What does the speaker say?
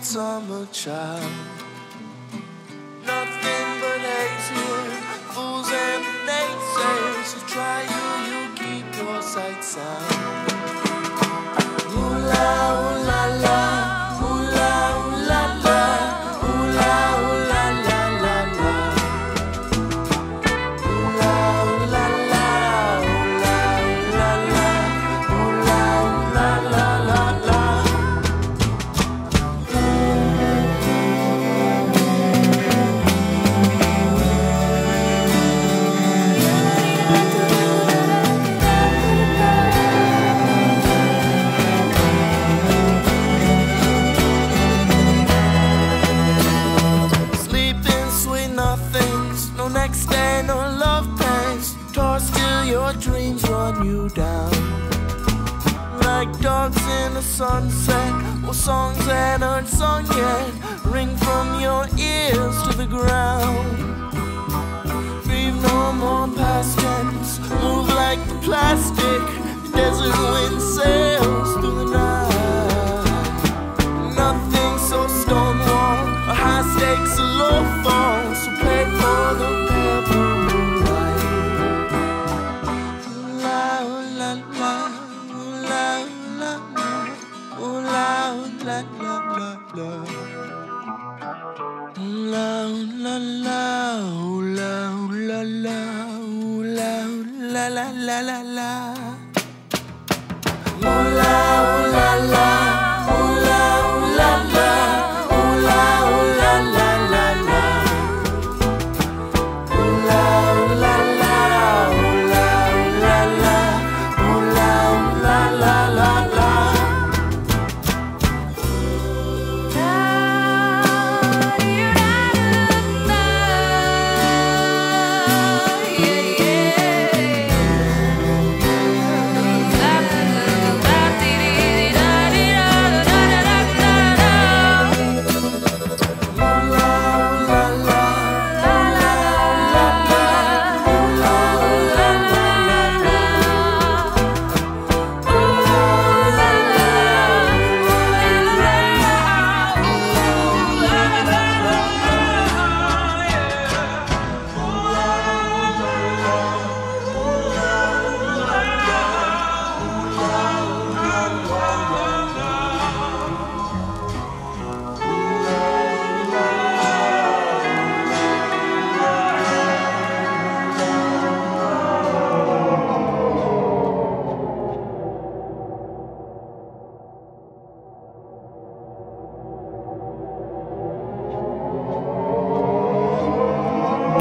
sweet summer child. Nothing but haze here, fools and naysayers who try you keep your sight sound. Ooh la, ooh la la, ooh la, ooh la la, ooh la, ooh la la la la. Ooh la, ooh la la, ooh la, ooh la la, ooh la, ooh la la la la. No next day, no love pains, tossed till your dreams run you down. Like dogs in the sunset, or songs that aren't sung yet, ring from your ears to the ground. Breathe no more past tense, move like the plastic, the desert wind sails.